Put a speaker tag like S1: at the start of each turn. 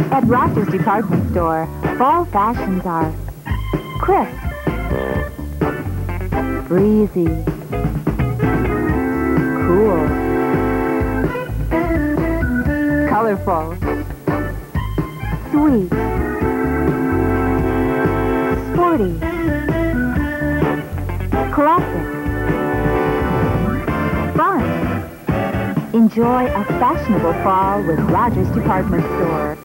S1: At Rogers Department Store, fall fashions are crisp, breezy, cool, colorful, sweet, sporty, classic, fun. Enjoy a fashionable fall with Rogers Department Store.